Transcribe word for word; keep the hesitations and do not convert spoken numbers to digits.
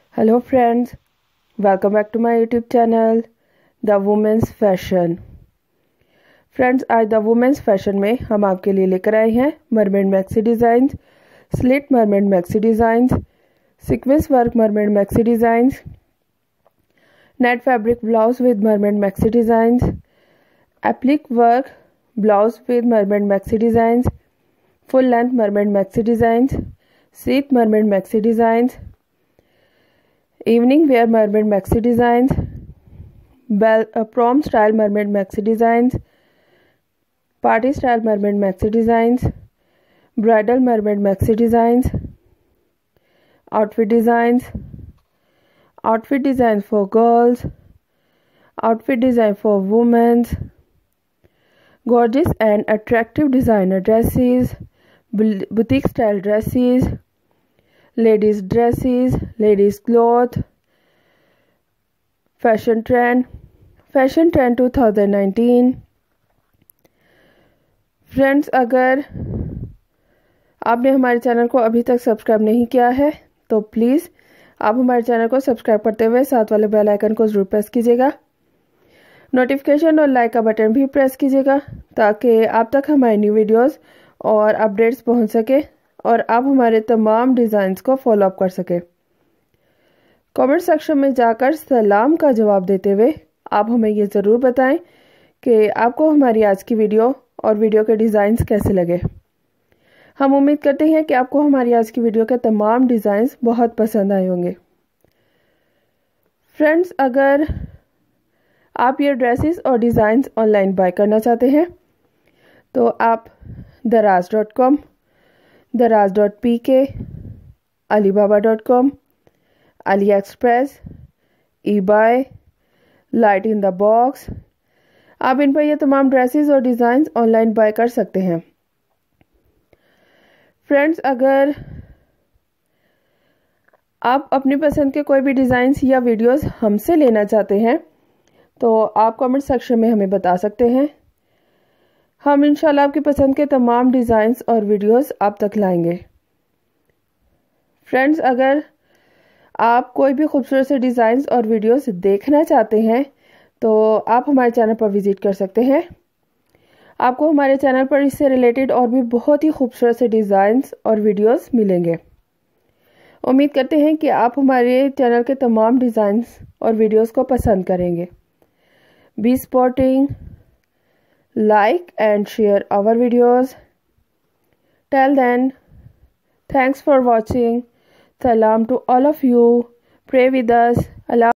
Hello friends, welcome back to my YouTube channel The Women's Fashion। Friends, आज the women's fashion में हम आपके लिए लेकर आए हैं mermaid maxi designs, slit mermaid maxi designs, sequence work mermaid maxi designs, net fabric blouse with mermaid maxi designs, applique work blouse with mermaid maxi designs, full length mermaid maxi designs, seat mermaid maxi designs, evening wear mermaid maxi designs, bell uh, prom style mermaid maxi designs, party style mermaid maxi designs, bridal mermaid maxi designs, outfit designs, outfit designs for girls, outfit design for women, gorgeous and attractive designer dresses, boutique style dresses, ladies dresses, ladies cloth, fashion trend, fashion trend two thousand nineteen. Friends, अगर आपने हमारे channel को अभी तक subscribe नहीं किया है तो प्लीज़ आप हमारे चैनल को सब्सक्राइब करते हुए साथ वाले बेल आइकन को ज़रूर प्रेस कीजिएगा। नोटिफिकेशन और लाइक का बटन भी प्रेस कीजिएगा ताकि आप तक हमारी न्यू वीडियोस और अपडेट्स पहुंच सके और आप हमारे तमाम डिज़ाइंस को फॉलो अप कर सके। कमेंट सेक्शन में जाकर सलाम का जवाब देते हुए आप हमें ये ज़रूर बताएं कि आपको हमारी आज की वीडियो और वीडियो के डिज़ाइंस कैसे लगे। हम उम्मीद करते हैं कि आपको हमारी आज की वीडियो के तमाम डिज़ाइंस बहुत पसंद आए होंगे। फ्रेंड्स, अगर आप ये ड्रेसेस और डिज़ाइंस ऑनलाइन बाय करना चाहते हैं तो आप Daraz dot com, Daraz dot P K, Alibaba dot com, AliExpress, eBay, light in the box, आप इन पर ये तमाम ड्रेसेस और डिज़ाइंस ऑनलाइन बाय कर सकते हैं। फ्रेंड्स, अगर आप अपनी पसंद के कोई भी डिज़ाइंस या वीडियोस हमसे लेना चाहते हैं तो आप कमेंट सेक्शन में हमें बता सकते हैं। हम इंशाल्लाह आपकी पसंद के तमाम डिज़ाइंस और वीडियोस आप तक लाएंगे। फ्रेंड्स, अगर आप कोई भी खूबसूरत से डिज़ाइंस और वीडियोस देखना चाहते हैं तो आप हमारे चैनल पर विज़िट कर सकते हैं। आपको हमारे चैनल पर इससे रिलेटेड और भी बहुत ही खूबसूरत से डिज़ाइंस और वीडियोस मिलेंगे। उम्मीद करते हैं कि आप हमारे चैनल के तमाम डिज़ाइंस और वीडियोस को पसंद करेंगे। Be supporting, like and share our videos. Till then, thanks for watching. Salam to all of you. Pray with us. Allah